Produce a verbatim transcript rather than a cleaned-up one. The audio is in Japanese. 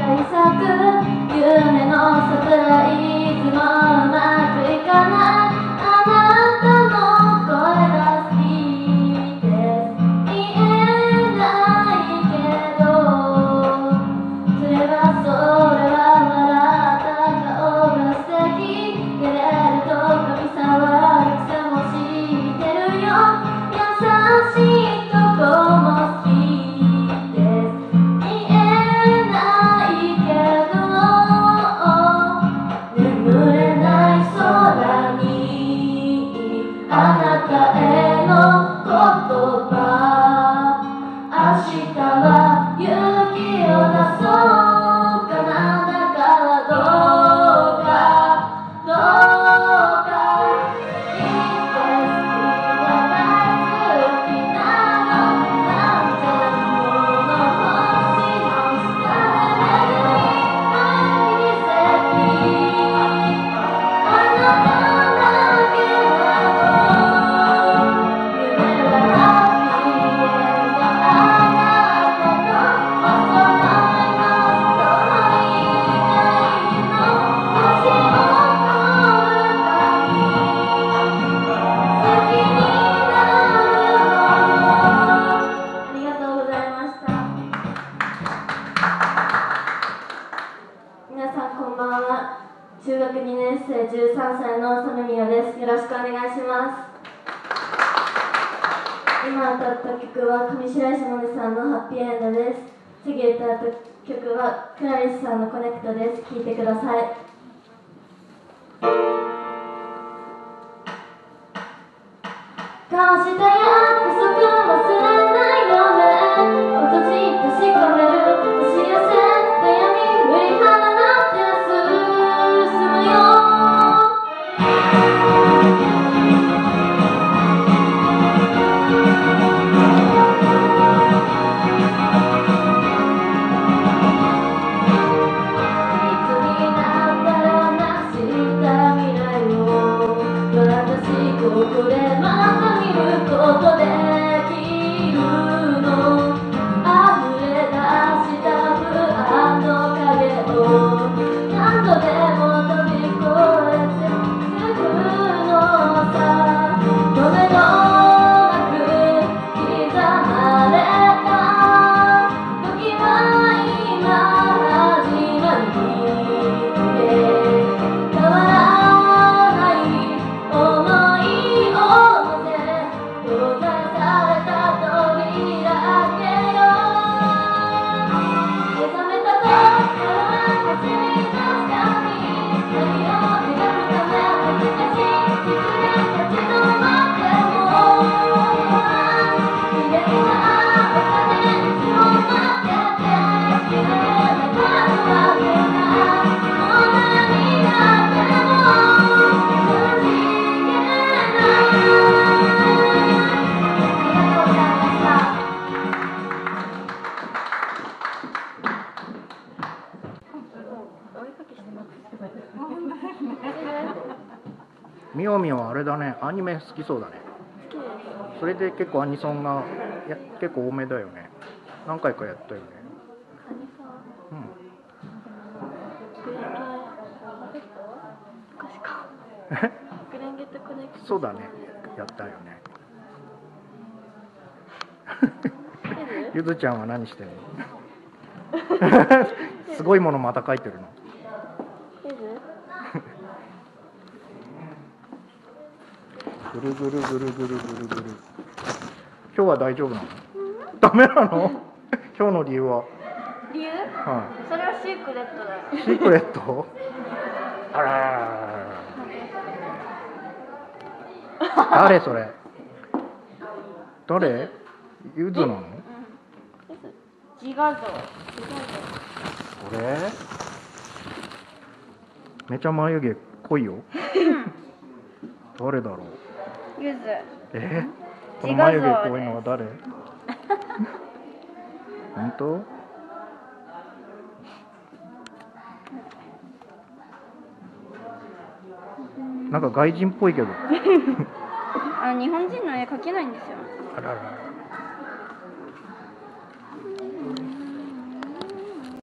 中学にねん生じゅうさんさいのサメミヨです。よろしくお願いします。今歌った曲は上白石萌音さんのハッピーエンドです。次歌った曲はクラリスさんのコネクトです。聴いてください。こうした約束忘れないよね。落とし閉じ込める押し寄せた闇振り払って進むよ。いつになったらなくした未来を私ここでまた見ることできるの。溢れ出した不安の影を何度でも飛び越えてゆくのさ。どれどなく刻まれた時は今始まりで変わらない想いを乗せ閉ざされた扉開けよう。目覚めた時から走り出したに何を描くため恥ずかしい失恋立ち止まっても綺麗な朝でいつも待ってて揺れなくは出ないもう何があってもくじけない。ありがとうございました。 みおみおあれだね、アニメ好きそうだね。それで結構アニソンがや結構多めだよね。何回かやったよね。うん。そうだね、やったよね。ゆずちゃんは何してるの？すごいものまた書いてるの。ぐるぐるぐるぐるぐるぐる。今日は大丈夫なの？ダメなの？今日の理由は？ 理由？ はい。 それはシークレットだよ。 シークレット？あらららら。誰それ？誰？ゆずなの？ 自画像。 これ？めちゃ眉毛濃いよ。誰だろう？ ゆず。 え？この眉毛濃いのは誰？本当？なんか外人っぽいけど。 あの日本人の絵描けないんですよ。 あらら。